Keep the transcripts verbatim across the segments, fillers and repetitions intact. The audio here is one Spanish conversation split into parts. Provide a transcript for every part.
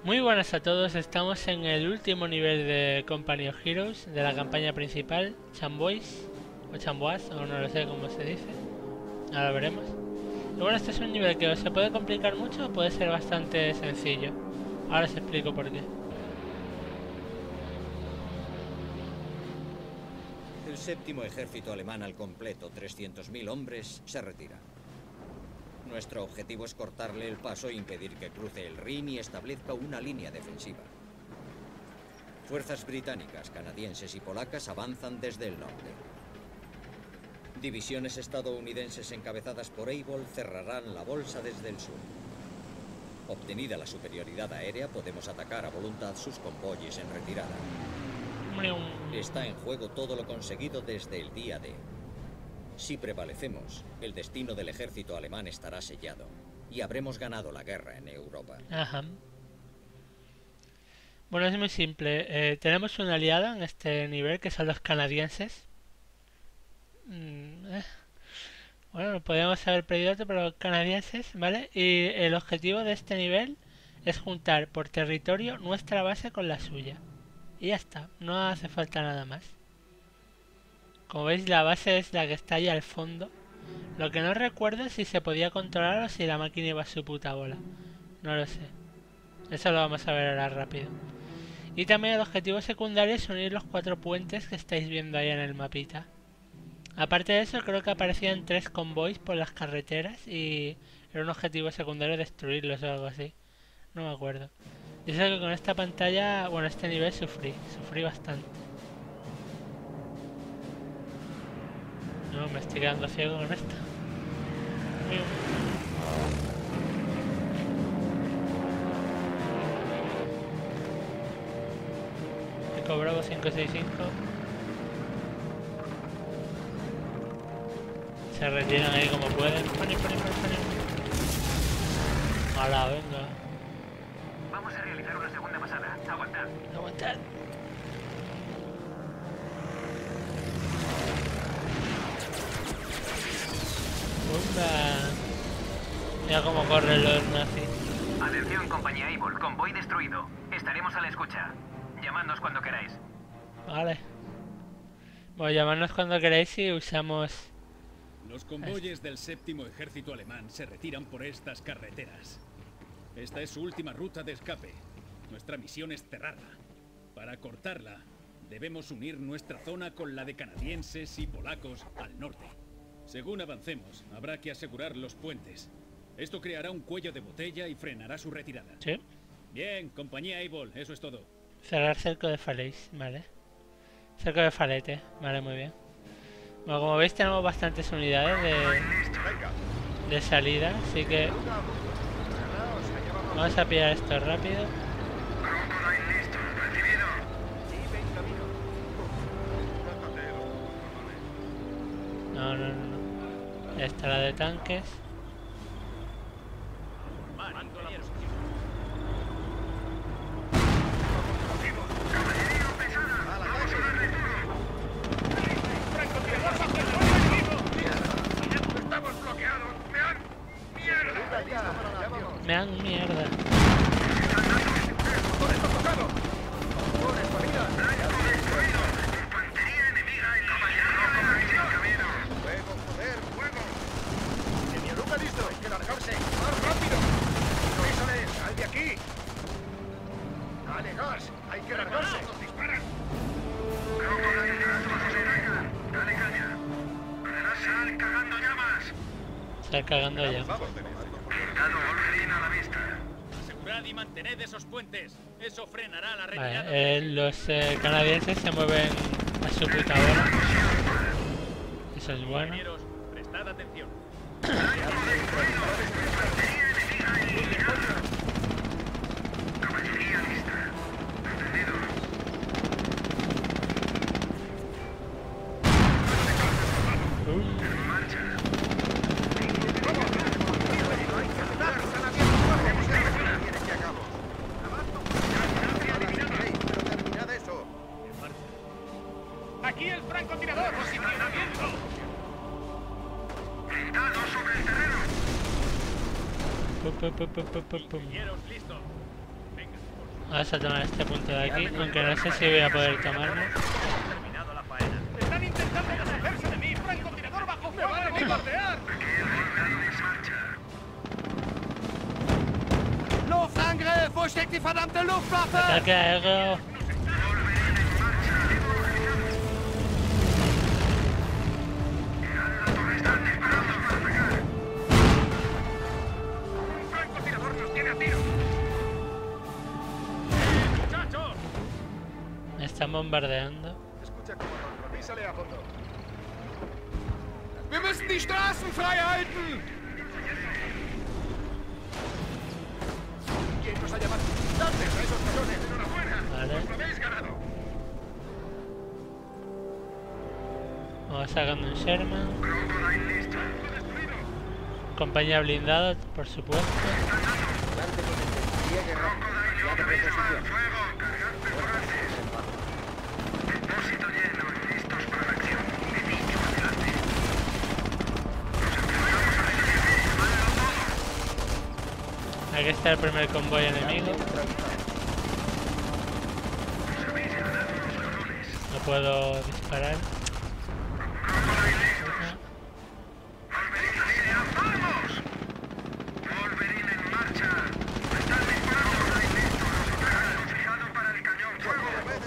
Muy buenas a todos, estamos en el último nivel de Company of Heroes de la campaña principal, Chambois o Chambois, o no lo sé cómo se dice, ahora lo veremos. Y bueno, este es un nivel que o se puede complicar mucho o puede ser bastante sencillo. Ahora os explico por qué. El séptimo ejército alemán al completo, trescientos mil hombres, se retira. Nuestro objetivo es cortarle el paso e impedir que cruce el Rin y establezca una línea defensiva. Fuerzas británicas, canadienses y polacas avanzan desde el norte. Divisiones estadounidenses encabezadas por Able cerrarán la bolsa desde el sur. Obtenida la superioridad aérea, podemos atacar a voluntad sus convoyes en retirada. Está en juego todo lo conseguido desde el día D. Si prevalecemos, el destino del ejército alemán estará sellado y habremos ganado la guerra en Europa. Ajá. Bueno, es muy simple. Eh, tenemos un aliado en este nivel que son los canadienses. Mm, eh. Bueno, podríamos haber perdido otro, pero los canadienses, ¿vale? Y el objetivo de este nivel es juntar por territorio nuestra base con la suya. Y ya está, no hace falta nada más. Como veis, la base es la que está ahí al fondo. Lo que no recuerdo es si se podía controlar o si la máquina iba a su puta bola. No lo sé. Eso lo vamos a ver ahora rápido. Y también el objetivo secundario es unir los cuatro puentes que estáis viendo ahí en el mapita. Aparte de eso, creo que aparecían tres convoys por las carreteras y era un objetivo secundario destruirlos o algo así. No me acuerdo. Yo sé que con esta pantalla, bueno, este nivel sufrí, sufrí bastante. No, me estoy quedando ciego con esto. Eco Bravo cinco seis cinco. Se retiran ahí como pueden. Pone, pone, pone, pone. Hala, venga. Vamos a realizar una segunda pasada. Aguantad. Aguantad. ¡Bomba! Mira cómo corren los nazis. Atención, compañía Able. Convoy destruido. Estaremos a la escucha. Llamadnos cuando queráis. Vale. Bueno, llamadnos cuando queráis y usamos... Los convoyes del séptimo ejército alemán se retiran por estas carreteras. Esta es su última ruta de escape. Nuestra misión es cerrarla. Para cortarla, debemos unir nuestra zona con la de canadienses y polacos al norte. Según avancemos, habrá que asegurar los puentes. Esto creará un cuello de botella y frenará su retirada. Sí. Bien, compañía Able, eso es todo. Cerrar cerco de Falaise, vale. Cerco de Falete, vale, muy bien. Bueno, como veis tenemos bastantes unidades de, de salida, así que vamos a pillar esto rápido. No, no, no, no. Ya está la de tanques. Me dan mierda. Está cagando ya. Asegurad y mantened esos puentes. Eso frenará la retirada. Vale, eh, los eh, canadienses se mueven a su puta hora. Eso es bueno. Compañeros, prestad atención. ¡Aquí el francotirador! ¡Posicionamiento! Pum, pum, pum, pum, pum, pum, pum. Ingenieros, listos. Venga. Vamos a tomar este punto de aquí, aunque no sé si voy a poder tomarlo. Terminado la faena. ¡Están intentando deshacerse de mí! ¡Francotirador bajo fuego! ¡Me van a bombardear! Luftangriff! Wo steckt die verdammte Luftwaffe? Ataque aéreo. ¡Un francotirador nos tiene a tiro! ¡Muchachos! Me están bombardeando. Escucha, comandante, avísale a fondo. Wir müssen die Straßen frei halten! ¿Quién nos ha llamado? ¡Dantes a esos cañones! ¡Enhorabuena! Vale. ¡Lo habéis ganado! Vamos sacando un Sherman. Compañía blindada, por supuesto. Adelante con el despliegue rápido. Ya de reposición. Depósito lleno y listos para la acción. Edificio adelante. Aquí está el primer convoy enemigo. No puedo disparar. Wolverine en marcha. Están disparando. Listo. Los fijado para el cañón. ¡Fuego!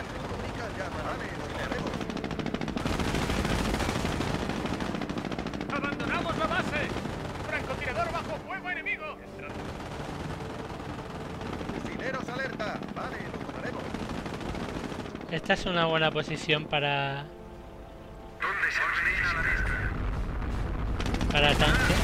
¡Abandonamos la base! ¡Francotirador bajo fuego enemigo! ¡Fusileros alerta! Vale, lo pararemos. Esta es una buena posición para ¿Dónde se origina la vista? para tanque.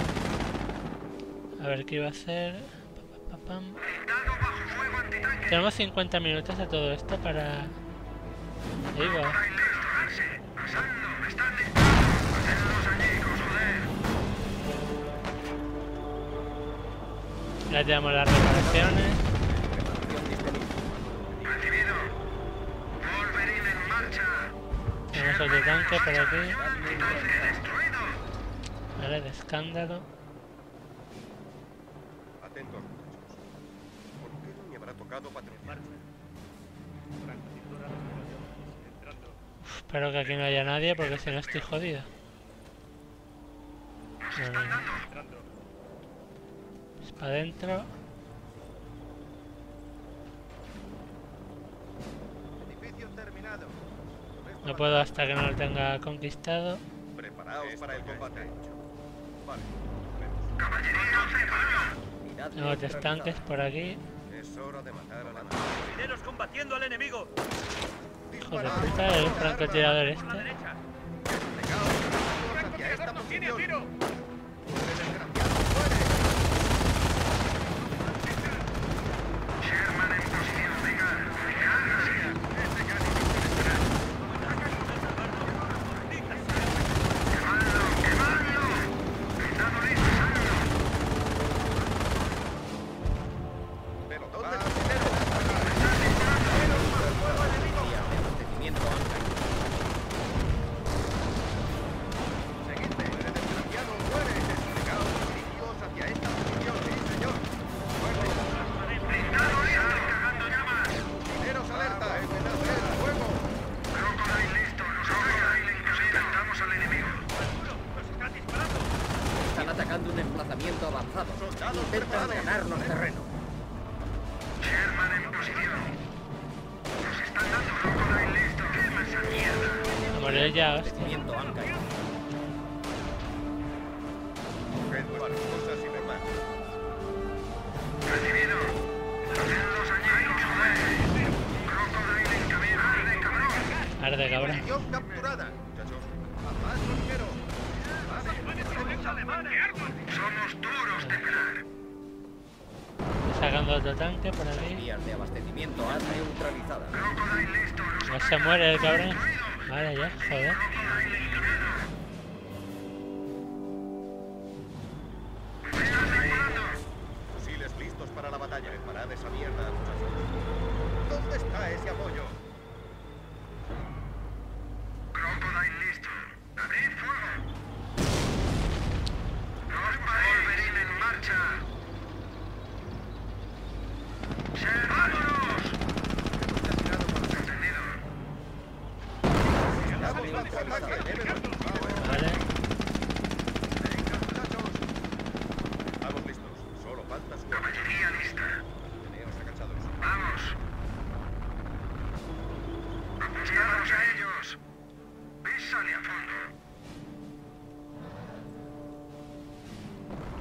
A ver qué iba a hacer. Pa, pa, pa, pam. Blindado bajo fuego antitanque. Tenemos cincuenta minutos a todo esto para... Ahí va. Ahí listo, darse. Pasando. Están disparando. Hacenlos añicos, joder. Ya tenemos las reparaciones. Preparación disponible. Recibido. Wolverine en marcha. Tenemos otro tanque por aquí. Tanque destruido. Vale, de escándalo. Atentos, muchachos. ¿Por qué no me habrá tocado patrullar? Uf, espero que aquí no haya nadie porque si no estoy jodido. No, no, no. Es para adentro. Edificio terminado. No puedo hasta que no lo tenga conquistado. Preparaos para el combate. Vale. Caballería observada. Unidad Tengo tres neutralizada. tanques por aquí. Es hora de matar a la mano. Mineros combatiendo al enemigo. Hijo de puta, el francotirador este. Derecha. ¡Francotirador nos tiene a tiro! Sherman en posición. Venga. Quemadlo, quemadlo. Blindado listo, saldo. Pero ¿dónde está el primero? Vías de abastecimiento han caído. Seguidme. Desgraciado, muere. Desplegaos y dirigíos hacia esta posición. Sí, señor. Fuego. Blindado listo. Cagando llamas. Mineros alerta. Fuego. Crocodile listo. Nos Crocodile inclusive. Estamos al enemigo. Nos están disparando. Están atacando un emplazamiento avanzado. Soldados Intentan preparados. ganarnos terreno. Sherman en posición. Nos están dando Crocodile listo. Quema esa mierda. A morir ya, hostia. Abastecimiento han caído. Coged vuestras cosas y remad. Recibido. Hacenlos añicos, joder. Crocodile en camino. Arde, cabrón. Arde, cabrón. Posición capturada. Muchachos, a más ligero. Somos duros de pelar. Sacando otro tanque por aquí. Vías de abastecimiento han neutralizadas. Crocodile listo. No se muere el cabrón. Vale, ya, joder. Crocodile en camino. Fusiles listos para la batalla. Preparad esa mierda, muchachos. ¿Dónde está ese apoyo? Crocodile listo. Abrid fuego. Wolverine en marcha. Ser, vámonos.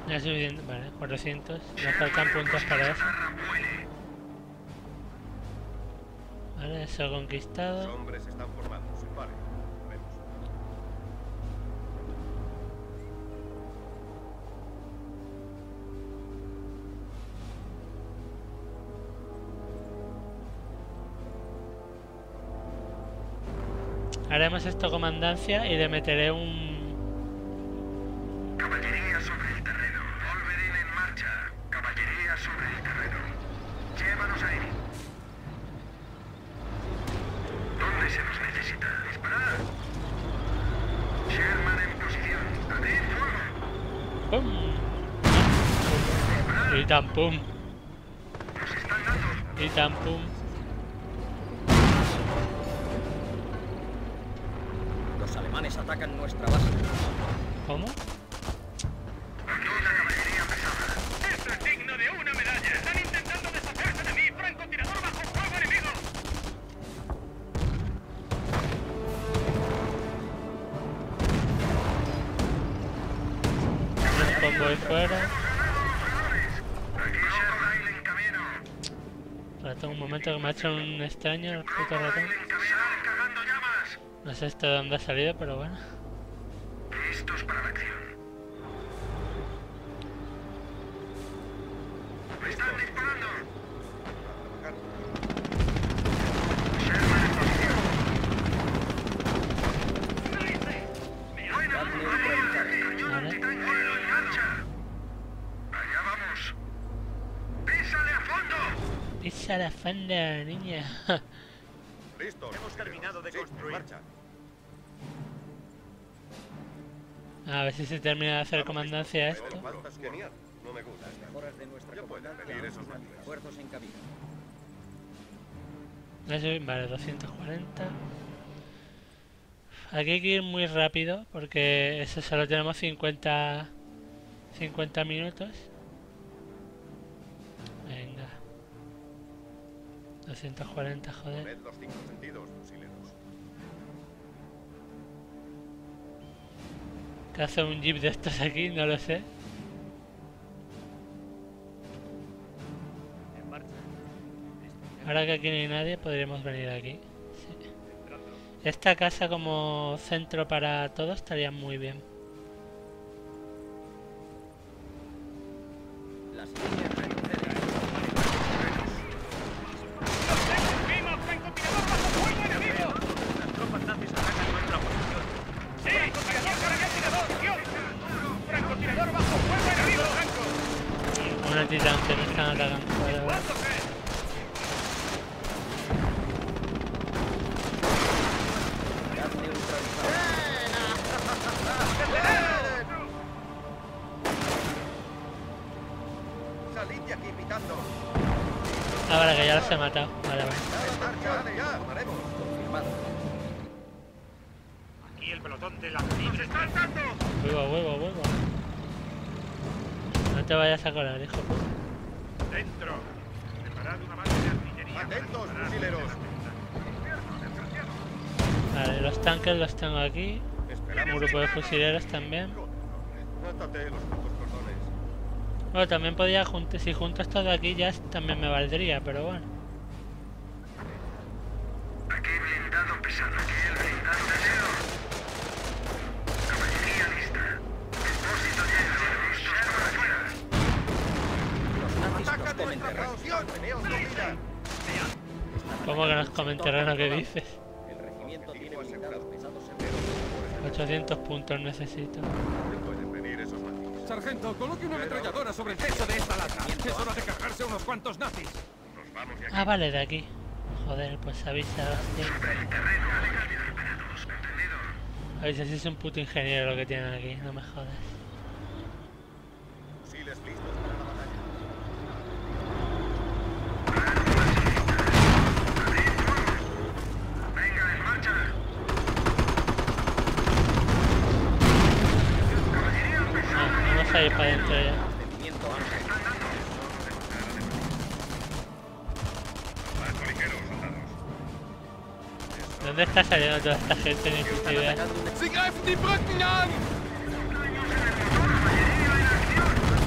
Ya es suficiente, vale, cuatrocientos. Me faltan puntos para eso. Vale, eso conquistado. Los hombres están formados. Vale, vemos. Haremos esto comandancia y le meteré un... Caballería sobre el terreno. Wolverine en marcha. Caballería sobre el terreno. Llévanos ahí. ¿Dónde se nos necesita? Disparar. Sherman en posición. Abrid fuego. ¡Pum! Y tan pum. Nos están dando. Y tan pum. Los alemanes atacan nuestra base. ¿Cómo? Aquí la caballería pesada. ¡Esto es digno de una medalla! ¡Están intentando deshacerse de mí! ¡Francotirador bajo fuego enemigo! Un convoy fuera. Aquí Sherman en camino. Ratón, un momento que me ha hecho un extraño el puto ratón. En camino. Cargando llamas. No sé esto de dónde ha salido, pero bueno. Listos para la acción. ¡Me están disparando! Sherman en posición. Bueno, cañón Vale. antitanque en marcha. Allá vamos. ¡Písale a fondo! Pisa la fanda, niña. Listos. Hemos terminado de Sí, construir. en marcha. A ver si se termina de hacer comandancia Pero esto. faltas genial. No me gusta. Las mejoras de nuestra Ya pueden comandancia venir esos avanzan. nativos. Refuerzos en camino. Eso, vale, doscientos cuarenta. Aquí hay que ir muy rápido porque eso solo tenemos cincuenta, cincuenta minutos. Venga. doscientos cuarenta, joder. Poned los cinco sentidos, fusileros. ¿Qué hace un jeep de estos aquí? No lo sé. En marcha. Ahora que aquí no hay nadie, podríamos venir aquí. Sí. Esta casa como centro para todos estaría muy bien. Las líneas retroceden. ¡Los tengo encima! ¡Francotirador bajo fuego enemigo! Las tropas nazis atacan nuestra posición. ¡Sí! ¡Francotirador, francotirador! ¡Dios! ¡Francotirador bajo fuego enemigo! ¡Franco! Una titán que me están atacando. Vale, vale. ¿Cuánto qué? Gas neutralizado. Salid de aquí pitando. Ah, vale, que ya los he matado. Vale, vale. Ya, marcha, ya, tomaremos. Confirmado. Aquí el pelotón de la libre está saltando. Huevo, huevo, huevo. No te vayas a colar, hijo. Dentro. Preparad una base de artillería. para Atentos, disparar fusileros. desde la Vale, los tanques los tengo aquí. Un Esperamos. grupo de fusileros también. Átate los putos cordones. Bueno, también podía juntar. Si junto esto de aquí ya también me valdría, pero bueno. Aquí blindado pesado. Aquí el blindado pesado. Caballería lista. Depósito lleno. Sherman afuera. Los nazis nos ¡Ataca comen nuestra terreno. posición! ¡Teneos comida! ¿Cómo que nos comen terreno? ¿Qué dices? El regimiento tiene Objetivo blindados asegurado. pesados en ochocientos puntos necesito. ¿Dónde pueden venir esos nazis? Sargento, coloque una ametralladora sobre el techo de esta lata. Es hora de cargarse unos cuantos nazis. Nos vamos de aquí. Ah, vale, de aquí. Joder, pues avisa, hostia. Sobre el terreno. Legalidad para todos. Entendido. Avisa si es un puto ingeniero lo que tienen aquí, no me jodas. Fusiles listos para la batalla. Venga, en marcha. Ah, vamos a ir para adentro ya. abastecimiento amplio. Paso ligero, soldados. ¿Dónde está saliendo toda esta gente? Ni puta idea. Atacando un Sie greifen die Brücken an! Daños en el motor. Caballería en acción.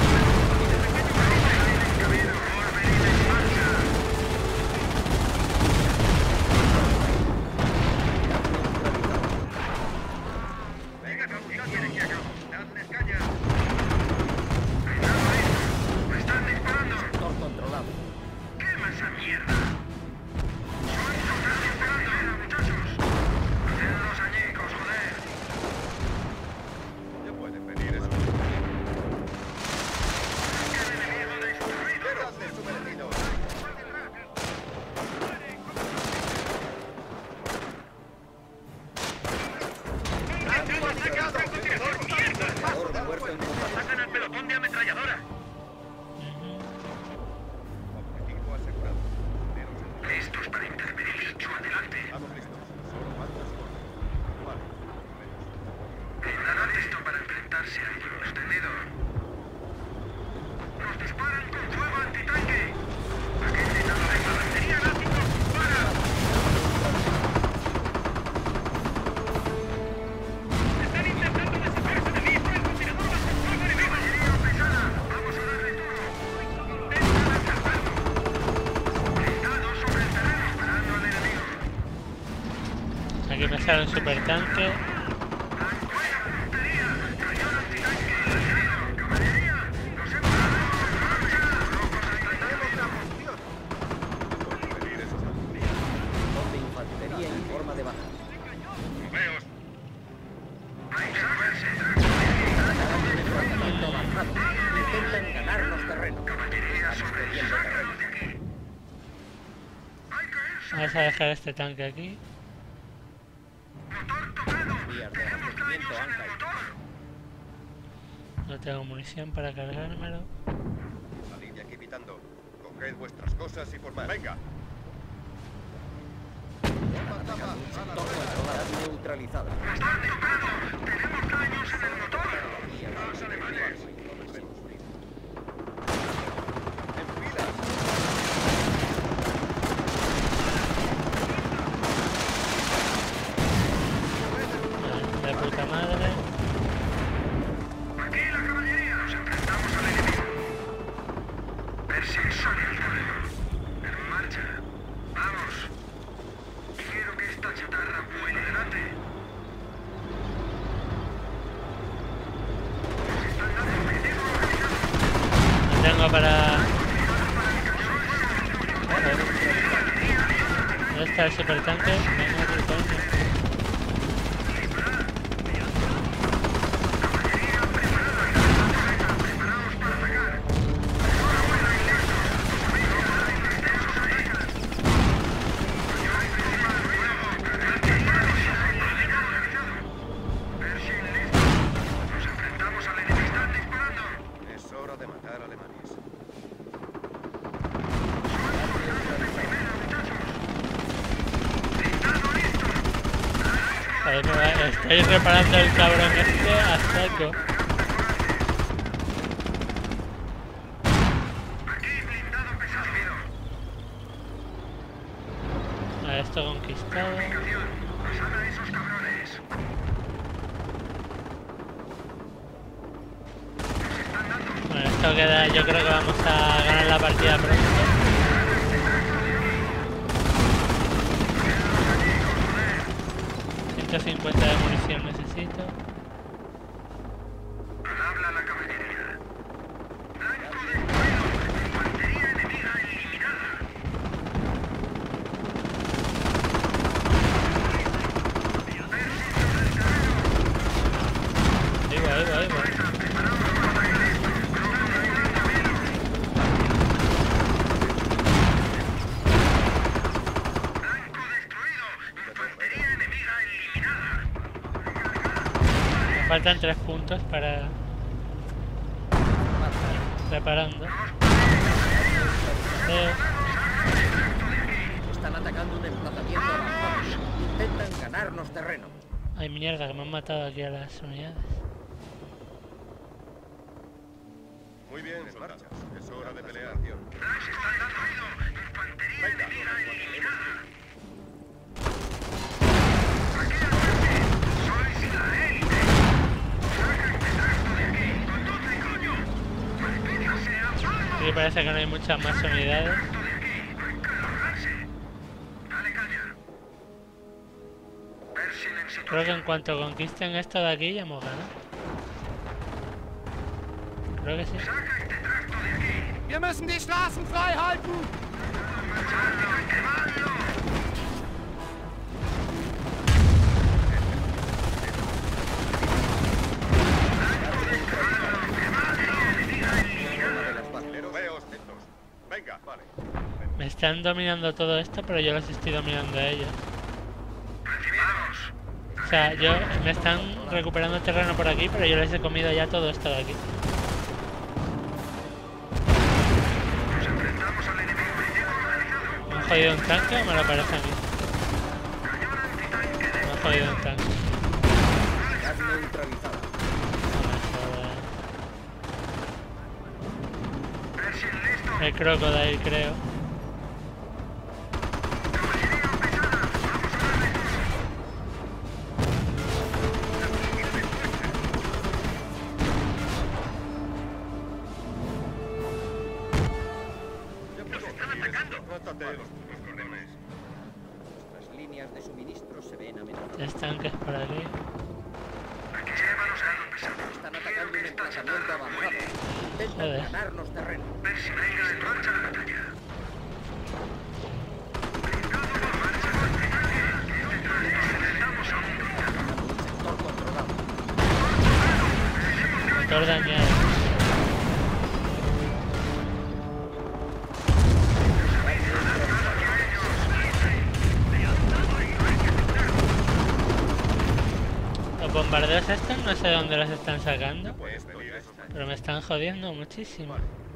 sale un supertanque. Bomba infantería en forma de baja. Veos. Desplazamiento avanzado. Intentan ganarnos terreno. Estamos perdiendo terreno. Vamos a dejar este tanque aquí. Vías de abastecimiento han caído. No tengo munición para cargármelo. Salid de aquí pitando. Coged vuestras cosas y formad. Venga. Unidad neutralizada. Tenemos daños en el motor. Los alemanes. En filas. De puta madre. Aquí la caballería. Nos enfrentamos al enemigo. Pershing sólido. En marcha. Vamos. Quiero que esta chatarra vuele delante. Nos están dando objetivo localizado. No tengo para... ¿Dónde está el supertanque? Venga, tú, coño. Pershing listo. Nos enfrentamos al enemigo. Están disparando. Es hora de matar alemanes. Joder, me va- estoy reparando el cabrón este a saco. Aquí blindado pesado. A esto conquistado. Comunicación. Pasad a esos cabrones. Nos están dando. Bueno, esto queda, yo creo que vamos a ganar la partida pronto. ciento cincuenta de munición necesito. Al habla la caballería. Blanco destruido. Infantería enemiga eliminada. Ahí va, ahí va, ahí va. Blanco destruido. Infantería enemiga eliminada. Me faltan tres puntos para... Reparando. Eh, Están atacando un emplazamiento avanzado. Intentan ganarnos terreno. ay, mierda, que me han matado aquí a las unidades. Muy bien, en marcha. Es hora de pelear. Blanco destruido. Infantería enemiga eliminada. Aquí al frente. Sois la élite. Saca este trasto de aquí. Conduce, coño. Maldita sea. ¡Vamos! Sí, parece que no hay muchas más unidades. Trasto de aquí. Hay que largarse. Dale caña. Pershing en situación. Creo que en cuanto conquisten esto de aquí ya hemos ganado. Creo que sí. Saca este trasto de aquí. Wir müssen die Straßen frei halten! ¡Quemadlo! Pero veos estos. Venga, vale. Me están dominando todo esto, pero yo los estoy dominando a ellos. ¡Recibidos! O sea, yo me están recuperando terreno por aquí, pero yo les he comido ya todo esto de aquí. Nos enfrentamos al enemigo principal organizado. ¿Me han jodido un tanque o me lo parece a mí? Cañón antitanque de Me han jodido un tanque. Unidad neutralizada. No me jodas. Pershing listo. El crocodile, creo. Caballería pesada. Vamos a darle curso. Nos están atacando. Mátate los cordones. Nuestras líneas líneas de suministro se ven amenazadas. Tres tanques por aquí. Aquí llévalos a lo pesado. Están atacando un emplazamiento avanzado. Intentan Joder. ganarnos terreno. Ver si venga en marcha la batalla. Blindado por marcha. Necesitamos a un blindado. Un sector controlado. Motor dañado. Los bombardeos estos no sé dónde los están sacando, pero me están jodiendo muchísimo.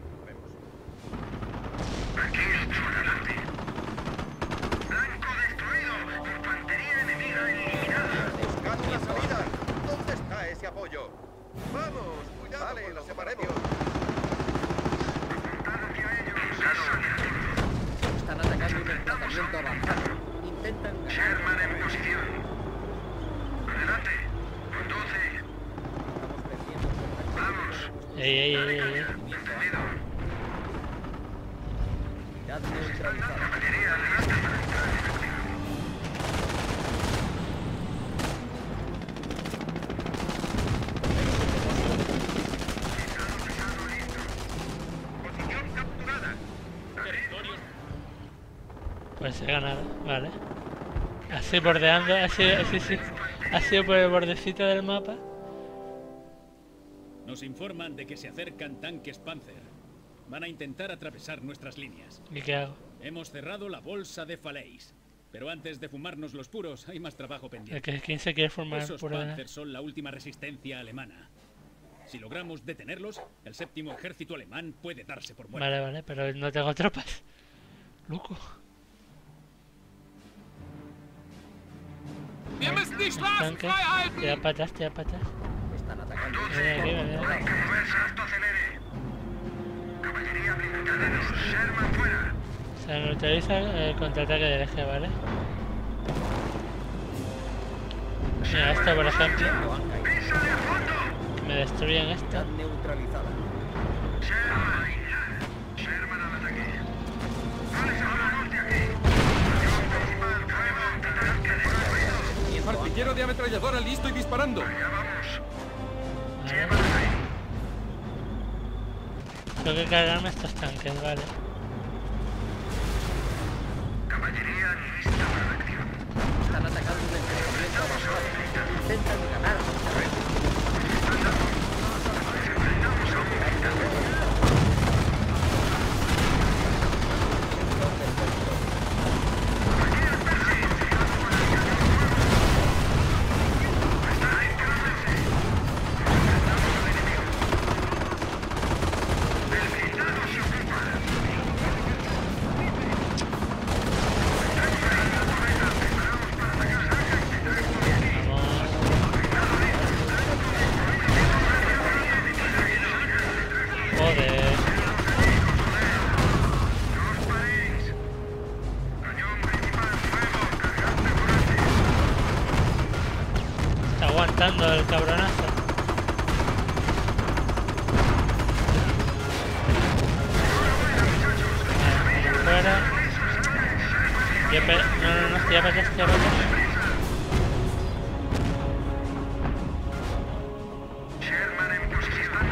Aquí estoy adelante. Blanco destruido. Infantería enemiga eliminada. Buscad la salida. ¿Dónde está ese apoyo? Vamos, cuidado. Vale, los separemos. Apuntad hacia ellos. Están atacando un emplazamiento avanzado. Intentan Sherman ganar. en posición. Adelante. Conduce. Estamos perdiendo contacto. Vamos. Ey, ey, ey, ey. Entendido. Unidad neutralizada. Caballería adelante para entrar en acción. Pesado listo. Posición capturada. Pues he ganado, vale. Así bordeando, así, así, sí. Ha sido por el bordecito del mapa. Nos informan de que se acercan tanques Panzer. Van a intentar atravesar nuestras líneas. ¿Y qué hago? Hemos cerrado la bolsa de Falaise. Pero antes de fumarnos los puros, hay más trabajo ¿El pendiente. que, ¿Quién se quiere formar Esos por el... Panzer son la última resistencia alemana. Si logramos detenerlos, el séptimo ejército alemán puede darse por muerto. Vale, vale, pero no tengo tropas. Luco. Wir müssen die Straßen Tanque. frei halten! Tira patas, tira patas. Están atacando un Ven aquí, ven sector aquí. controlado. Mover salto acelere. Caballería blindada. Sherman fuera. Se neutraliza el contraataque del eje, ¿vale? Mira, esto por ejemplo. No han caído. Písale a fondo. Me destruyen esto. Unidad neutralizada. Sherman. Sherman al ataque. Vale, se vamos de aquí. Avión principal, nuevo. Tanque destruido. Artillero de ametralladora listo y disparando. Ya vamos. Vale. Llévalos ahí. Tengo que cargarme estos tanques, vale. Caballería lista para la acción. Están atacando un emplazamiento avanzado. Intentan ganarnos terreno. Enfrentamos a un blindado. Aquí el Percy. Está ahí, Percy. Enfrentamos al enemigo. El blindado se ocupa. Joder. No os paréis. Cañón principal nuevo. Cargante volante. Está aguantando el cabronazo. Vale, fuera. Ya pe- No, no, no, ya patas, ya patas. Sherman en posición.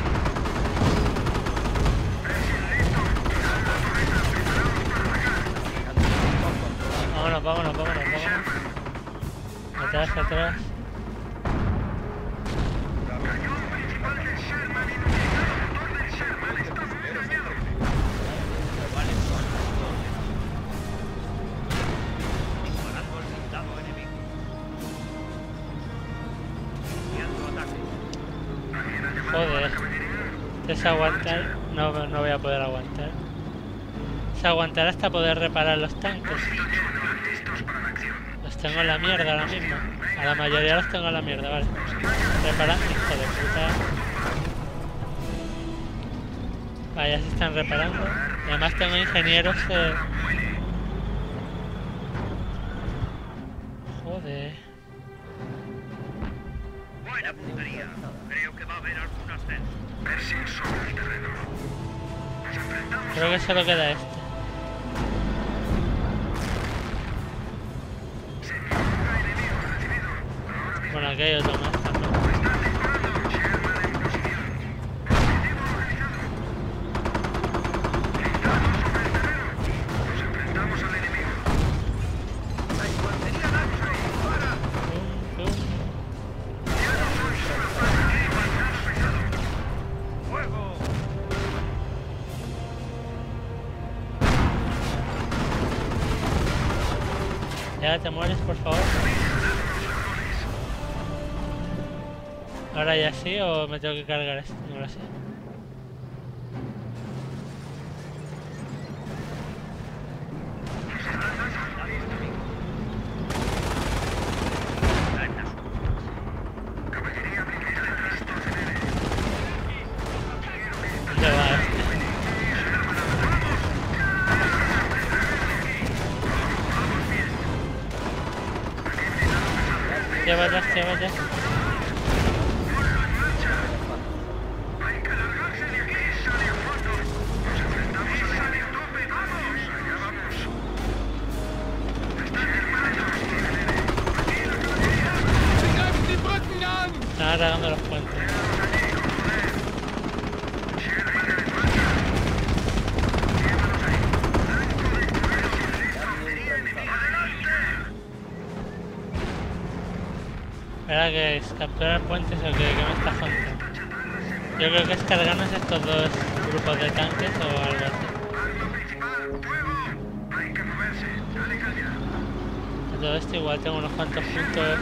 Percy listo. Alta torreta. Preparados para atacar. Vámonos, vámonos, vámonos, vámonos. Atrás, atrás. Cañón principal del Sherman inutilizado. Motor del Sherman está muy dañado. Disparando al blindado enemigo. Enviando ataque. ¿Alguien ha llamado a Joder. la caballería? Es aguantar. No, no voy a poder aguantar. Es aguantar hasta poder reparar los tanques. Depósito lleno. Listos para la acción. Los tengo en la mierda ahora mismo. A la mayoría los tengo en la mierda, vale. Reparan, hijo de puta. Vale, ya se están reparando. Y además tengo ingenieros. Eh... Joder. Buena puntería. Creo que va a haber algún ascenso. Percy sobre el terreno. Nos enfrentamos Creo que solo queda este. Bueno, aquí hay otro más también. Pum, pum. ¡Fuego! Ya te mueres, por favor. Ahora ya sí o me tengo que cargar esto, no lo sé. ¿Dónde va este? Llévalas, llévalas. Están atacando los puentes. ¿Verdad que es capturar puentes o qué? ¿Qué me estás contando? Yo creo que es cargarnos estos dos grupos de tanques o algo así. A todo esto igual tengo unos cuantos puntos.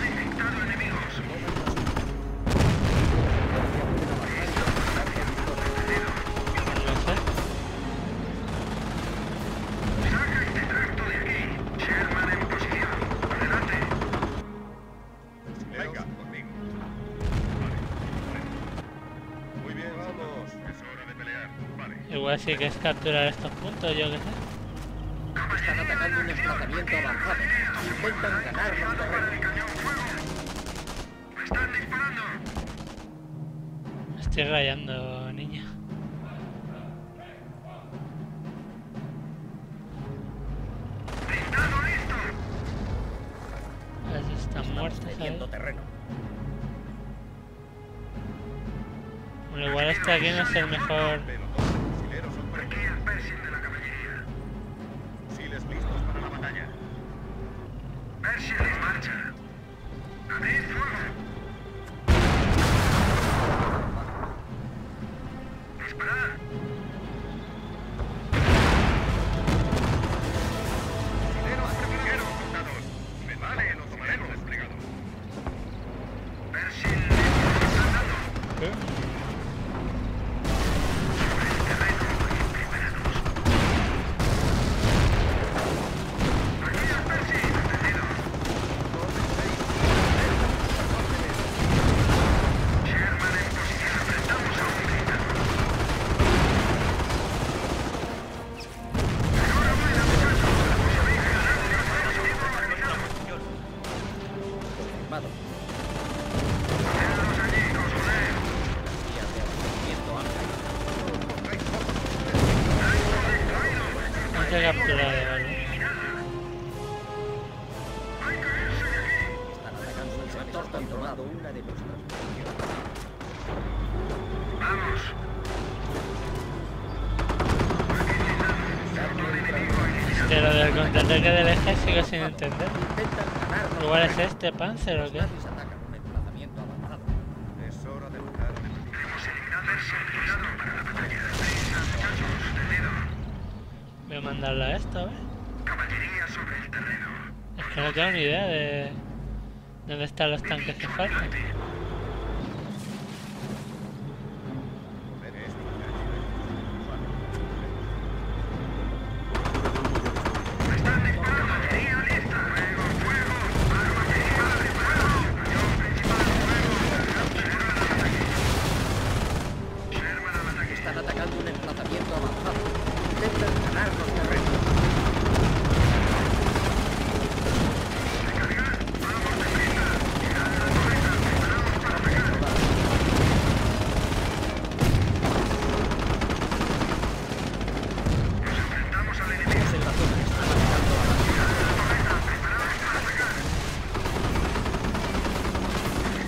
No sé. Venga, conmigo. Muy bien, vamos. Es hora de pelear. Vale. Igual sí que es capturar estos puntos, yo qué sé. Están atacando un desplazamiento avanzado. Intentan ganar los terrenos. Me estoy rayando, niña. Esos están muertos, ¿sabes? Cediendo terreno. Bueno, igual este aquí no es el mejor. Fusileros son por aquí. Fusiles listos para la batalla. Fusileros ligeros, soldados. Me vale, los tomaremos desplegados. ¿Qué? Confirmado. Hay que capturar, vale. Están atacando el sector controlado. Una de nuestras posiciones. Que lo del contraataque del eje sigo sin entender. Intentan ganar los Igual es terrenos. este Panzer o Los qué. nazis atacan un emplazamiento avanzado. Es hora de luchar. Voy a mandarlo a esto, a ver. Es que no tengo ni idea de dónde están los tanques que faltan. Están atacando un emplazamiento avanzado. Intentan ganar los terrenos. Enemigos en la zona. Están atacando a la ciudad.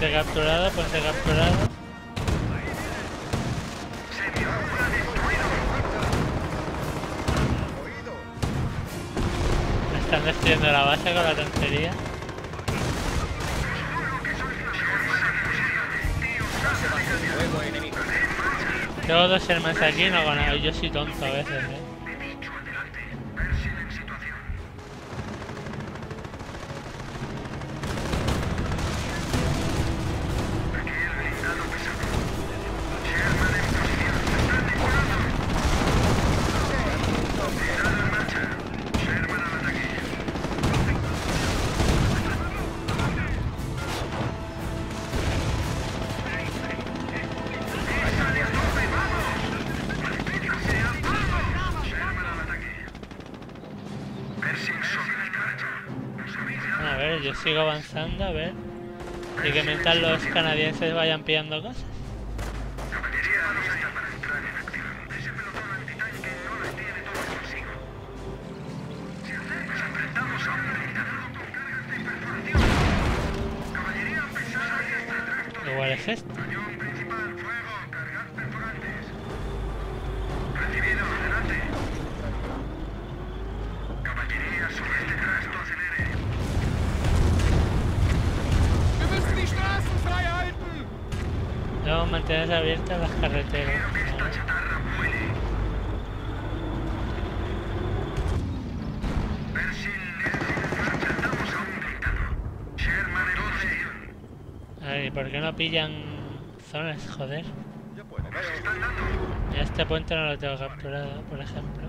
Puente capturado, puente capturado. Me están destruyendo la base con la tontería. Fuego enemigo. Tengo dos hermanos aquí, no hago nada. Yo soy tonto a veces, eh. A ver, yo sigo avanzando, a ver. Y que mientras los canadienses vayan pillando cosas. Igual es esto. Debemos mantener abiertas las carreteras. Ay, ¿por qué no pillan zonas, joder? Este puente no lo tengo capturado, por ejemplo.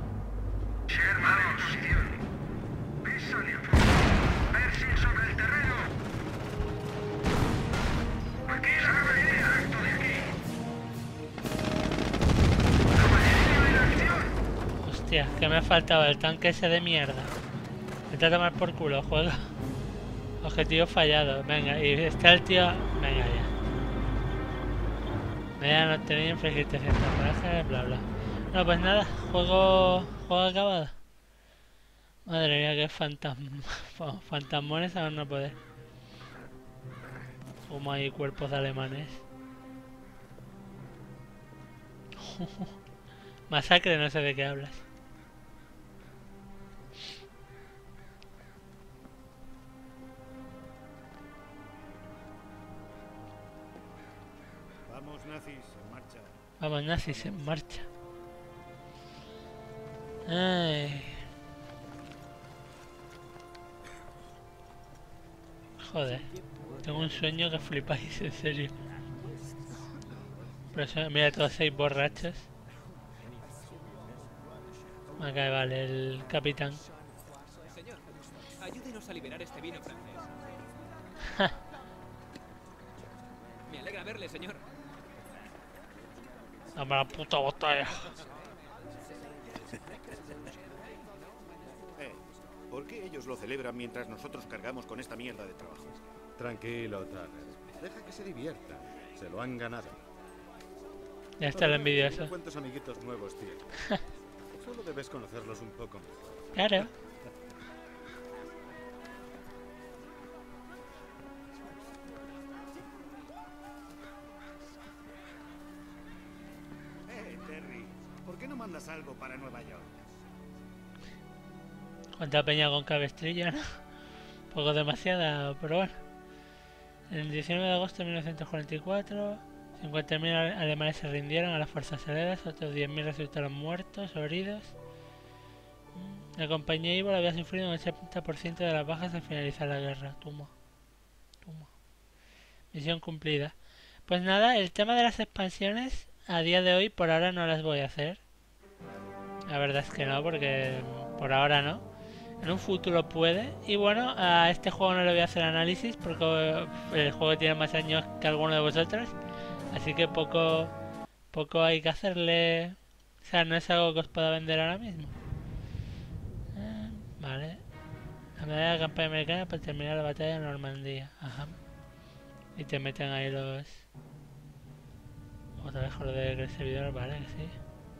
Hostia, que me ha faltado el tanque ese de mierda. Vete a tomar por culo, juego. Objetivo fallado. Venga, y está el tío... Venga ya. Me han obtenido infligir trescientas bajas, bla bla. No, pues nada, juego... Juego acabado. Madre mía, qué fantasma... fantasmones aún no poder. Como hay cuerpos de alemanes. Masacre, no sé de qué hablas. Vamos, nazis, en marcha. Vamos, nazis, en marcha. Ay. Joder. Tengo un sueño que flipáis, en serio. Pero eso, mira, todos seis borrachos. Acá vale, el capitán. Señor, ayúdenos a liberar este vino francés. Me alegra verle, señor. Dame la puta botella. Eh, ¿por qué ellos lo celebran mientras nosotros cargamos con esta mierda de trabajo? Tranquilo, Turner. Deja que se diviertan. Se lo han ganado. Ya está el envidioso. ¿Cuántos amiguitos nuevos tienes? Solo debes conocerlos un poco mejor. Claro. Eh, Terry, ¿por qué no mandas algo para Nueva York? Cuánta peña con cabestrilla, ¿no? Poco demasiada, pero bueno. El diecinueve de agosto de mil novecientos cuarenta y cuatro, cincuenta mil alemanes se rindieron a las fuerzas aliadas, otros diez mil resultaron muertos o heridos. La compañía Ivor había sufrido un ochenta por ciento de las bajas al finalizar la guerra. Toma. Toma. Misión cumplida. Pues nada, el tema de las expansiones, a día de hoy, por ahora no las voy a hacer. La verdad es que no, porque por ahora no. En un futuro puede. Y bueno, a este juego no le voy a hacer análisis porque el juego tiene más años que alguno de vosotros. Así que poco, poco hay que hacerle. O sea, no es algo que os pueda vender ahora mismo. Eh, vale. La medalla de campaña americana para terminar la batalla de Normandía. Ajá. Y te meten ahí los... Otra vez con lo del servidor, vale, que sí.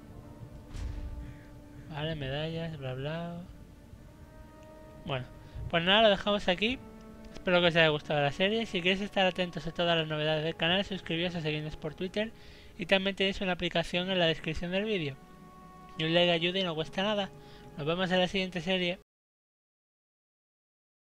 Vale, medallas, bla bla. Bueno, pues nada, lo dejamos aquí. Espero que os haya gustado la serie. Si queréis estar atentos a todas las novedades del canal, suscribíos o seguidnos por Twitter. Y también tenéis una aplicación en la descripción del vídeo. Y un like ayuda y no cuesta nada. Nos vemos en la siguiente serie.